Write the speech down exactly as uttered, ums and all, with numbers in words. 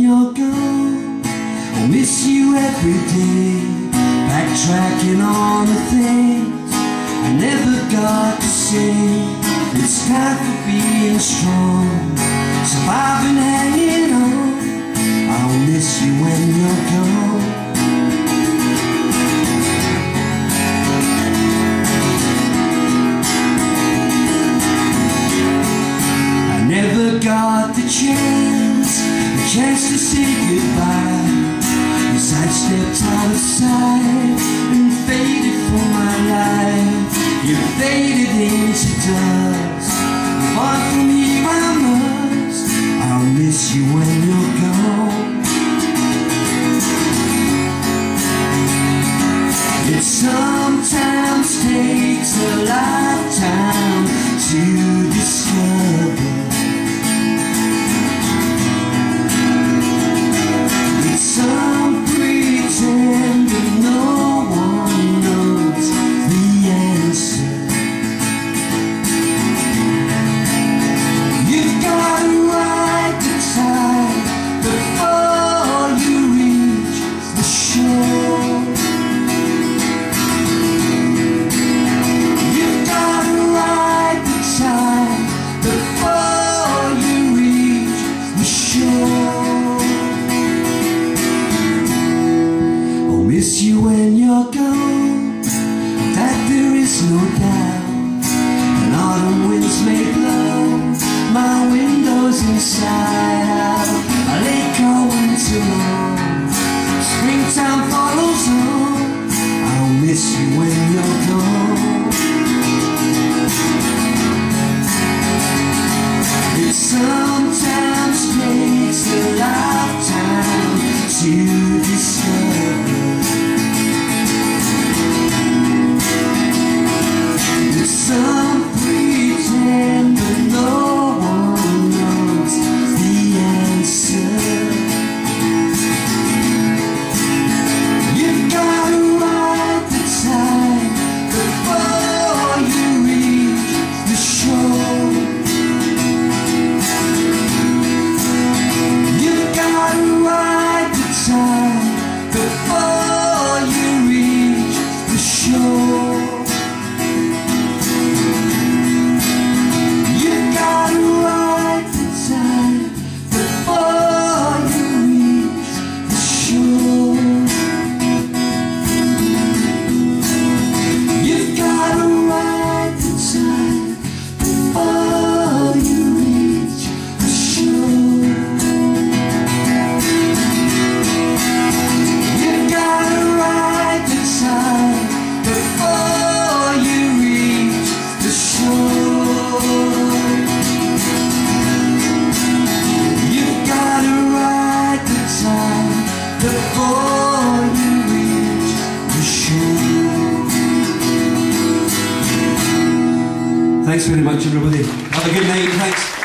you're gone. I'll miss you every day, backtracking on the things I never got to say. It's time for being strong, surviving, hanging on. I'll miss you when you're gone. I never got the chance, the chance to say goodbye. You sidestepped out of sight and faded from my life. You faded into dust. Far from here I must. I'll miss you when you're gone. It sometimes takes a lifetime to discover. It's some pretend that no one knows the answer. You've got to ride the tide before you reach the shore. You've got to ride the tide before you reach the shore. I'll miss you when you're gone, that there is no doubt. And autumn winds may blow my windows inside out. I lay cold winter long, springtime follows on. I'll miss you when you're gone. It sometimes takes a lifetime to discover. It's some pretend but no one knows the answer. You've got to ride the tide before you reach the shore. You've got to ride the tide before you reach the shore. You've got to ride the tide before you reach the shore. You've got to ride the tide before you reach the shore. You've got to ride the tide before you reach the shore. You've got to ride the tide before you reach the shore. Thanks very much, everybody. Have a good night. Thanks.